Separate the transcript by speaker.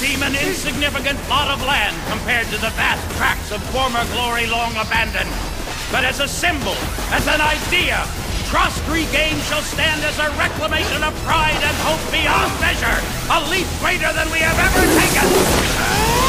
Speaker 1: seem an insignificant plot of land compared to the vast tracts of former glory long abandoned. But as a symbol, as an idea, trust regained shall stand as a reclamation of pride and hope beyond measure, a leap greater than we have ever taken!